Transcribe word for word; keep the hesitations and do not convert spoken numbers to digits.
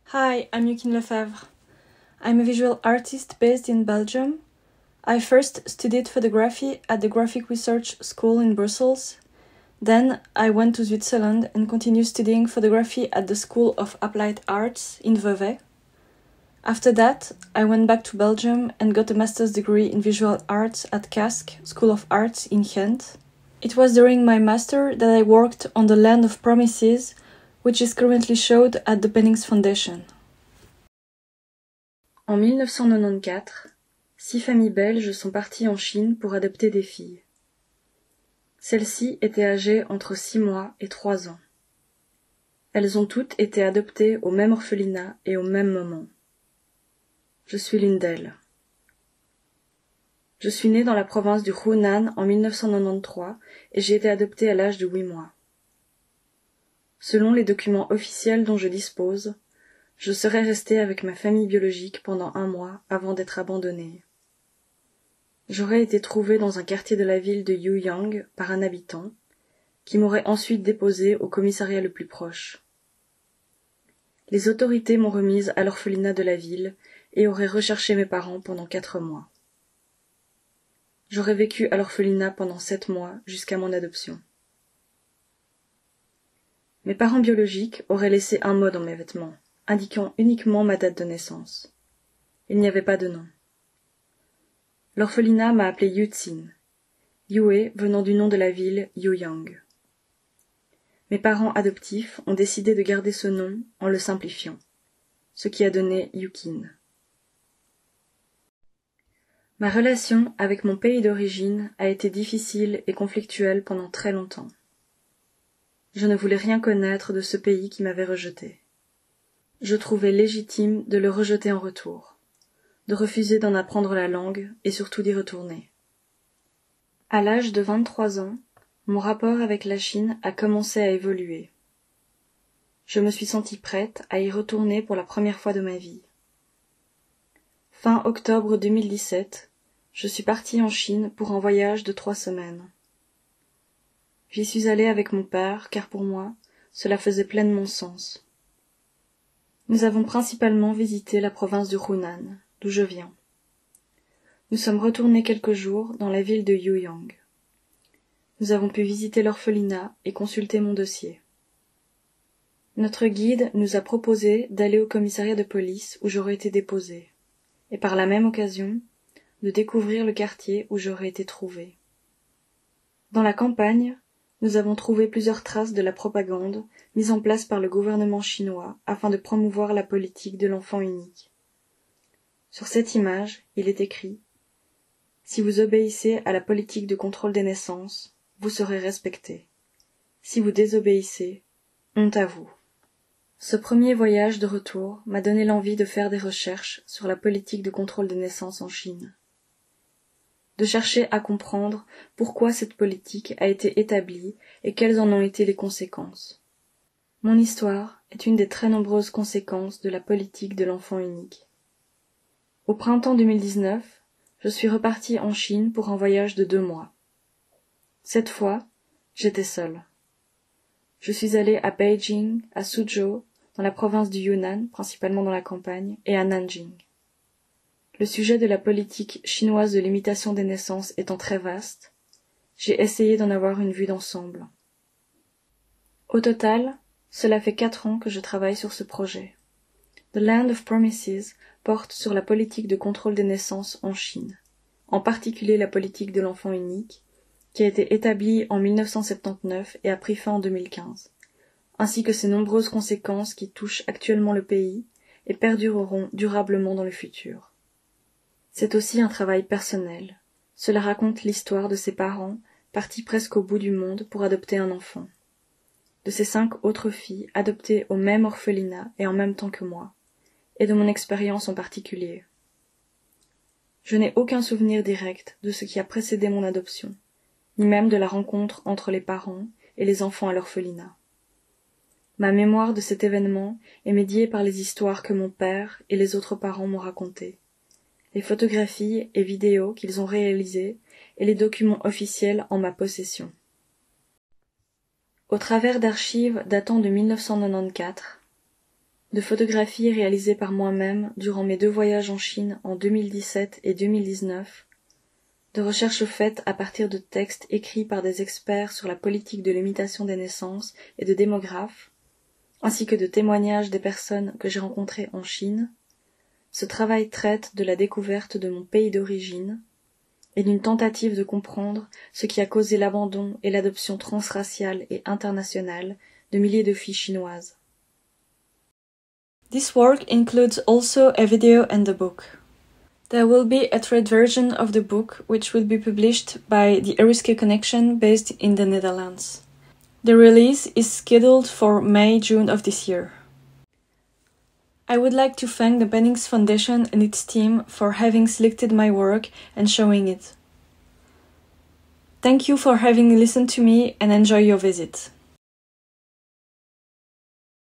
Hi, I'm Yukine Lefebvre. I'm a visual artist based in Belgium. I first studied photography at the Graphic Research School in Brussels. Then I went to Switzerland and continued studying photography at the School of Applied Arts in Vevey. After that, I went back to Belgium and got a master's degree in visual arts at C A S C, School of Arts in Ghent. It was during my master that I worked on The Land of Promises, which is currently showed at the Pennings Foundation. En mille neuf cent quatre-vingt-quatorze, six familles belges sont parties en Chine pour adopter des filles. Celles-ci étaient âgées entre six mois et trois ans. Elles ont toutes été adoptées au même orphelinat et au même moment. Je suis l'une d'elles. Je suis née dans la province du Hunan en mille neuf cent quatre-vingt-treize et j'ai été adoptée à l'âge de huit mois. Selon les documents officiels dont je dispose, je serais restée avec ma famille biologique pendant un mois avant d'être abandonnée. J'aurais été trouvée dans un quartier de la ville de Yueyang par un habitant, qui m'aurait ensuite déposée au commissariat le plus proche. Les autorités m'ont remise à l'orphelinat de la ville et auraient recherché mes parents pendant quatre mois. J'aurais vécu à l'orphelinat pendant sept mois jusqu'à mon adoption. Mes parents biologiques auraient laissé un mot dans mes vêtements, indiquant uniquement ma date de naissance. Il n'y avait pas de nom. L'orphelinat m'a appelé Yuxin, Yue venant du nom de la ville Yueyang. Mes parents adoptifs ont décidé de garder ce nom en le simplifiant, ce qui a donné Yukine. Ma relation avec mon pays d'origine a été difficile et conflictuelle pendant très longtemps. Je ne voulais rien connaître de ce pays qui m'avait rejeté. Je trouvais légitime de le rejeter en retour, de refuser d'en apprendre la langue et surtout d'y retourner. À l'âge de vingt-trois ans, mon rapport avec la Chine a commencé à évoluer. Je me suis sentie prête à y retourner pour la première fois de ma vie. Fin octobre deux mille dix-sept, je suis partie en Chine pour un voyage de trois semaines. J'y suis allée avec mon père, car pour moi, cela faisait pleinement sens. Nous avons principalement visité la province du Hunan, d'où je viens. Nous sommes retournés quelques jours dans la ville de Yueyang. Nous avons pu visiter l'orphelinat et consulter mon dossier. Notre guide nous a proposé d'aller au commissariat de police où j'aurais été déposée, et par la même occasion, de découvrir le quartier où j'aurais été trouvée. Dans la campagne, nous avons trouvé plusieurs traces de la propagande mise en place par le gouvernement chinois afin de promouvoir la politique de l'enfant unique. Sur cette image, il est écrit « Si vous obéissez à la politique de contrôle des naissances, vous serez respecté. Si vous désobéissez, honte à vous. » Ce premier voyage de retour m'a donné l'envie de faire des recherches sur la politique de contrôle des naissances en Chine. De chercher à comprendre pourquoi cette politique a été établie et quelles en ont été les conséquences. Mon histoire est une des très nombreuses conséquences de la politique de l'enfant unique. Au printemps deux mille dix-neuf, je suis repartie en Chine pour un voyage de deux mois. Cette fois, j'étais seule. Je suis allée à Beijing, à Suzhou, dans la province du Yunnan, principalement dans la campagne, et à Nanjing. Le sujet de la politique chinoise de limitation des naissances étant très vaste, j'ai essayé d'en avoir une vue d'ensemble. Au total, cela fait quatre ans que je travaille sur ce projet. The Land of Promises porte sur la politique de contrôle des naissances en Chine, en particulier la politique de l'enfant unique, qui a été établie en mille neuf cent soixante-dix-neuf et a pris fin en deux mille quinze, ainsi que ses nombreuses conséquences qui touchent actuellement le pays et perdureront durablement dans le futur. C'est aussi un travail personnel. Cela raconte l'histoire de ses parents, partis presque au bout du monde pour adopter un enfant. De ses cinq autres filles adoptées au même orphelinat et en même temps que moi, et de mon expérience en particulier. Je n'ai aucun souvenir direct de ce qui a précédé mon adoption, ni même de la rencontre entre les parents et les enfants à l'orphelinat. Ma mémoire de cet événement est médiée par les histoires que mon père et les autres parents m'ont racontées, les photographies et vidéos qu'ils ont réalisées et les documents officiels en ma possession. Au travers d'archives datant de mille neuf cent quatre-vingt-quatorze, de photographies réalisées par moi-même durant mes deux voyages en Chine en deux mille dix-sept et deux mille dix-neuf, de recherches faites à partir de textes écrits par des experts sur la politique de limitation des naissances et de démographes, ainsi que de témoignages des personnes que j'ai rencontrées en Chine, ce travail traite de la découverte de mon pays d'origine et d'une tentative de comprendre ce qui a causé l'abandon et l'adoption transraciale et internationale de milliers de filles chinoises. This work includes also a video and a book. There will be a trade version of the book which will be published by the Eriske Connection based in the Netherlands. The release is scheduled for May-June of this year. I would like to thank the Bennings Foundation and its team for having selected my work and showing it. Thank you for having listened to me and enjoy your visit.